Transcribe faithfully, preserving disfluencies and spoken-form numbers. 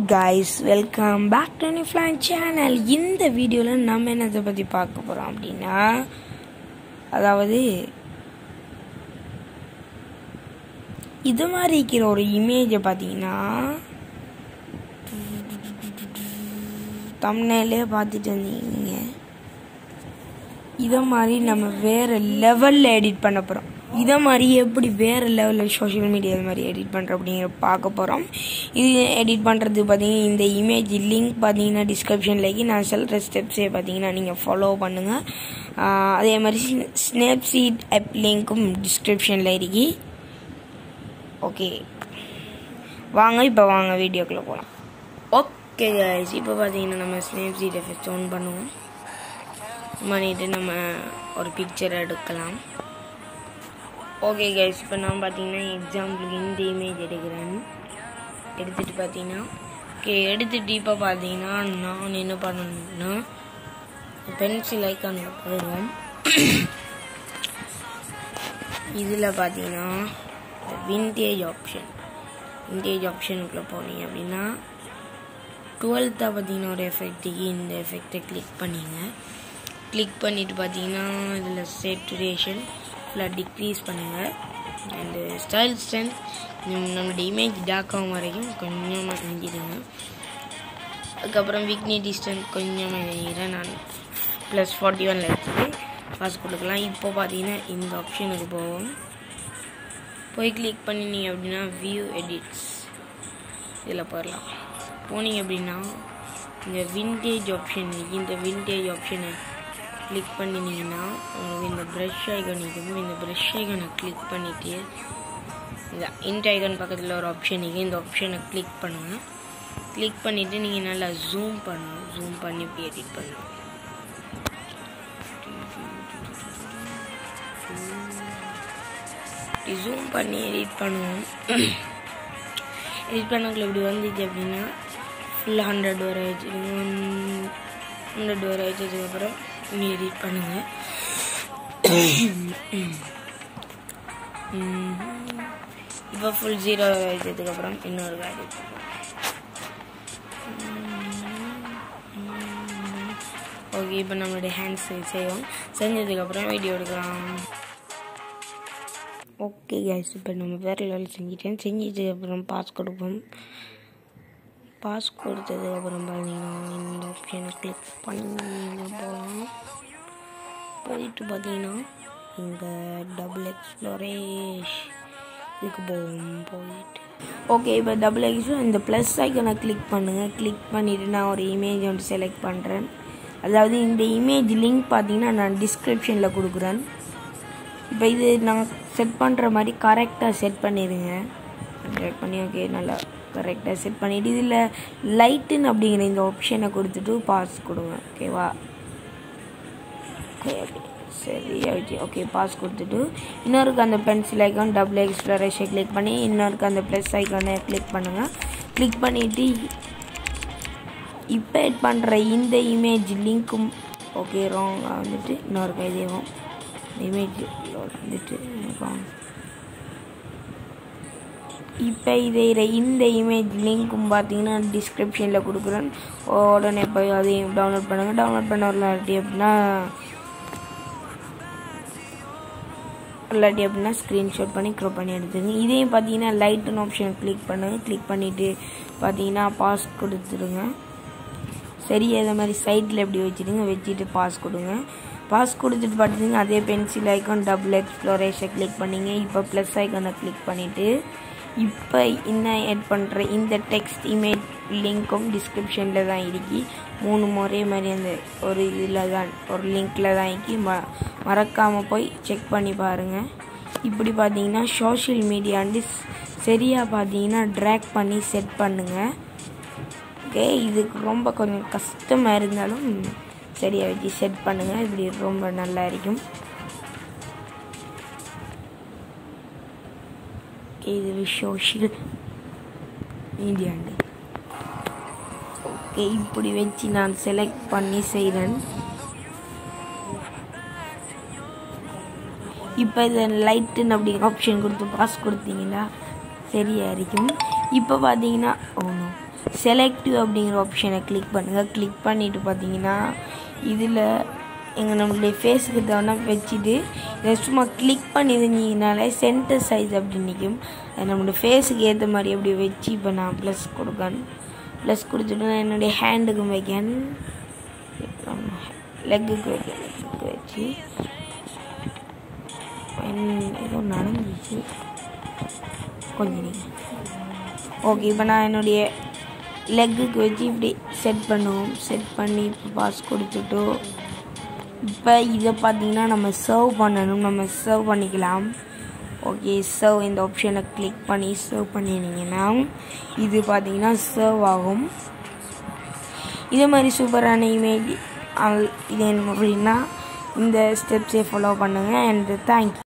guys, welcome back to Niflan channel. இந்த வீடியோல நம்ம என்னத்தை பத்தி பார்க்க போறோம் அப்படினா, அதாவது இது மாதிரி இருக்கிற ஒரு இமேஜை பாத்தீங்கன்னா தம்ப்நெயிலே பார்த்துட்டு இருந்தீங்க. இத மாதிரி நம்ம வேற லெவல்ல எடிட் பண்ண போறோம். இத மாதிரி எப்படி வேற லெவல்ல சோஷியல் மீடியா இது மாதிரி எடிட் பண்ற அப்படிங்கிற பார்க்க போறோம். இது எடிட் பண்றது பாத்தீங்கன்னா இந்த இமேஜ் லிங்க் பாத்தீங்கன்னா டிஸ்கிரிப்ஷன்ல இருக்கு. நான் சொல்ற ஸ்டெப்ஸே பாத்தீங்கன்னா நீங்க ஃபாலோ பண்ணுங்க. அதே மாதிரி ஸ்னாப்சீட் ஆப் லிங்க்கும் டிஸ்கிரிப்ஷன்ல இருக்கு. ஓகே, வாங்க இப்போ வாங்க வீடியோக்குள்ள போகலாம். ஓகே गाइस, இப்போ பாத்தீங்கன்னா நம்ம ஸ்னாப்சீட் ஆப் ஆன் பண்ணுவோம். பண்ணிட்டு நம்ம ஒரு பிக்சர் எடுக்கலாம். ஓகே गाइस, இப்போ நான் பார்த்தீங்கன்னா எக்ஸாம்பிளுக்கு இந்த இமேஜ் எடுக்கிறேன். எடுத்துட்டு பார்த்தீங்கன்னா ஓகே எடுத்துட்டு இப்போ பார்த்தீங்கன்னா நான் என்ன பண்ணணும்னா பென்சில் ஐக்கான் போயிடுவோம். இதில் பார்த்தீங்கன்னா விண்டேஜ் ஆப்ஷன் விண்டேஜ் ஆப்ஷனுக்குள்ளே போனீங்க அப்படின்னா டுவெல்த்தாக பார்த்தீங்கன்னா ஒரு எஃபெக்ட்டுக்கு இந்த எஃபெக்டை கிளிக் பண்ணிங்க. கிளிக் பண்ணிவிட்டு பார்த்தீங்கன்னா இதில் சேச்சுரேஷன் ஃபுல்லாக டிக்ரீஸ் பண்ணுங்கள். அண்டு ஸ்டைல் ஸ்ட்ரென்த் நம்மளோட இமேஜ் டார்க் ஆகும் வரைக்கும் கொஞ்சமாக செஞ்சிடுங்க. அதுக்கப்புறம் விக்னி டிஸ்டன்ஸ் கொஞ்சமாக செஞ்சுக்கிறேன். நான் ப்ளஸ் ஃபார்ட்டி ஒனில் வச்சுட்டு பாஸ் கொடுக்கலாம். இப்போ பார்த்தீங்கன்னா இந்த ஆப்ஷனுக்கு போவோம். போய் கிளிக் பண்ணினீங்க அப்படின்னா வியூ எடிட்ஸ் இதில் போயிடலாம். போனீங்க அப்படின்னா இந்த விண்டேஜ் ஆப்ஷன் இந்த விண்டேஜ் ஆப்ஷனை கிளிக் பண்ணினீங்கன்னா உங்களுக்கு இந்த ப்ரஷ் ஐகான் இருக்கும். இந்த ப்ரஷ் ஐகானை கிளிக் பண்ணிவிட்டு இந்த இன்ட் ஐகான் பக்கத்தில் ஒரு ஆப்ஷன் இருக்குது. இந்த ஆப்ஷனை கிளிக் பண்ணுங்கள். கிளிக் பண்ணிவிட்டு நீங்கள் நல்லா ஜூம் பண்ணணும். ஜூம் பண்ணி இப்படி எடிட் பண்ணணும். ஜூம் பண்ணி எடிட் பண்ணுவோம். எடிட் பண்ணக்குள்ள இப்படி வந்துச்சு அப்படின்னா ஃபுல்லாக ஹண்ட்ரட் வர வச்சுருங்க. ஹண்ட்ரட் வர வச்சதுக்கப்புறம் நீ எடிட் பண்ணுங்க. இப்போ ஃபுல் ஜீரோ வச்சதுக்கப்புறம் இன்னொரு எடிட் பண்ணுங்க. ஓகே, இப்போ நம்மளுடைய ஹேண்ட்ஸ் செய்வோம். செஞ்சதுக்கப்புறம் வீடியோ எடுக்கலாம். ஓகே गाइस, இப்போ நம்ம வேறு லெவல் செஞ்சிட்டேன். செஞ்சதுக்கப்புறம் பாஸ் கொடுப்போம். பாஸ் கொடுத்ததுக்கப்புறம் பார்த்தீங்கன்னா இந்த ஆப்ஷனை கிளிக் பண்ணி போகலாம். போயிட்டு பார்த்தீங்கன்னா இங்கே டபுள் எக்ஸ்ப்ளோரேஷ் இதுக்கு போவோம். போயிட்டு ஓகே, இப்போ டபுள் எக்ஸ்ப்ளோ இந்த ப்ளஸ் ஐக்கனை கிளிக் பண்ணுங்கள். கிளிக் பண்ணிவிட்டு நான் ஒரு இமேஜ் வந்து செலக்ட் பண்ணுறேன். அதாவது இந்த இமேஜ் லிங்க் பார்த்தீங்கன்னா நான் டிஸ்கிரிப்ஷனில் கொடுக்குறேன். இப்போ இது நான் செட் பண்ணுற மாதிரி கரெக்டாக செட் பண்ணிடுங்க. செட் பண்ணி ஓகே நல்லா கரெக்டாக செட் பண்ணிவிட்டு இதில் லைட்டுன்னு அப்படிங்கிற இந்த ஆப்ஷனை கொடுத்துட்டு பாஸ் கொடுங்க. ஓகேவா? ஓகே சரி ஆயிடுச்சு. ஓகே, பாஸ் கொடுத்துட்டு இன்னொருக்கு அந்த pencil icon double exploration click பண்ணி இன்னொருக்கு அந்த ப்ளஸ் ஐக்கானை கிளிக் பண்ணுங்கள். கிளிக் பண்ணிவிட்டு இப்போ எட் பண்ணுற இந்த இமேஜ் லிங்க்கும் ஓகே ராங்காக வந்துட்டு இன்னொரு கைதேவும் இமேஜ் வந்துட்டு இப்போ இதே இந்த இமேஜ் லிங்க்கும் பார்த்தீங்கன்னா டிஸ்கிரிப்ஷனில் கொடுக்குறேன். உடனே போய் அதையும் டவுன்லோட் பண்ணுங்கள். டவுன்லோட் பண்ண இல்லாட்டி அப்படின்னா இல்லாட்டி அப்படின்னா ஸ்க்ரீன்ஷாட் பண்ணி க்ரோப் பண்ணி எடுத்துருங்க. இதையும் பார்த்தீங்கன்னா லைட்டுன்னு ஆப்ஷன் கிளிக் பண்ணுங்கள். கிளிக் பண்ணிவிட்டு பார்த்தீங்கன்னா பாஸ் கொடுத்துருங்க. சரி, அதே மாதிரி சைட்டில் எப்படி வச்சுடுங்க. வச்சுட்டு பாஸ் கொடுங்க. பாஸ் கொடுத்துட்டு பார்த்தீங்கன்னா அதே pencil icon double exploration click பண்ணிங்க. இப்போ ப்ளஸ் ஐக்கானை கிளிக் பண்ணிவிட்டு இப்போ இன்னும் ஆட் பண்ணுற இந்த டெக்ஸ்ட் இமேஜ் லிங்க்கும் டிஸ்கிரிப்ஷனில் தான் இருக்கு. மூணு முறை மாதிரி அந்த ஒரு இதில் தான் ஒரு லிங்க்கில் தான் இருக்கு. ம மறக்காமல் போய் செக் பண்ணி பாருங்கள். இப்படி பார்த்தீங்கன்னா சோஷியல் மீடியாண்டு சரியாக பார்த்தீங்கன்னா ட்ராக் பண்ணி செட் பண்ணுங்கள். ஓகே, இதுக்கு ரொம்ப கொஞ்சம் கஷ்டமாக இருந்தாலும் சரியாக வச்சு செட் பண்ணுங்கள். இப்படி ரொம்ப நல்லா இருக்கும். இது சோஷியல் மீடியாண்டு ஓகே இப்படி வச்சு நான் செலக்ட் பண்ணி செய்கிறேன். இப்போ இதை லைட்டுன்னு அப்படி ஆப்ஷன் கொடுத்து பாஸ் கொடுத்தீங்கன்னா சரியாக இருக்கும். இப்போ பார்த்தீங்கன்னா ஓ செலக்டிவ் அப்படிங்கிற ஆப்ஷனை கிளிக் பண்ணுங்கள். கிளிக் பண்ணிவிட்டு பார்த்தீங்கன்னா இதில் எங்கள் நம்மளுடைய ஃபேஸுக்கு தவணை வச்சுட்டு இதை சும்மா கிளிக் பண்ணி இருந்தீங்கனாலே சென்டர் சைஸ் அப்படி நிற்கும். அது நம்மளுடைய ஃபேஸுக்கு ஏற்ற மாதிரி அப்படி வச்சு இப்போ நான் ப்ளஸ் கொடுக்கணும். ப்ளஸ் கொடுத்துட்டு நான் என்னுடைய ஹேண்டுக்கும் வைக்கணும், லெக்குக்கு வைக்க லெக்குக்கு வச்சு ஏதோ நடந்துச்சு கொஞ்சம் நீங்கள் ஓகே. இப்போ நான் என்னுடைய லெக்குக்கு வச்சு இப்படி செட் பண்ணுவோம். செட் பண்ணி இப்போ பாஸ் கொடுத்துட்டு இப்போ இதை பார்த்தீங்கன்னா நம்ம சர்வ் பண்ணணும். நம்ம சர்வ் பண்ணிக்கலாம். ஓகே, சர்வ் இந்த ஆப்ஷனை கிளிக் பண்ணி சர்வ் பண்ணினீங்கன்னா இது பார்த்தீங்கன்னா சர்வ் ஆகும். இதே மாதிரி சூப்பரான இமேஜ் இது என்ன அப்படின்னா இந்த ஸ்டெப்ஸை ஃபாலோ பண்ணுங்கள். And thank you.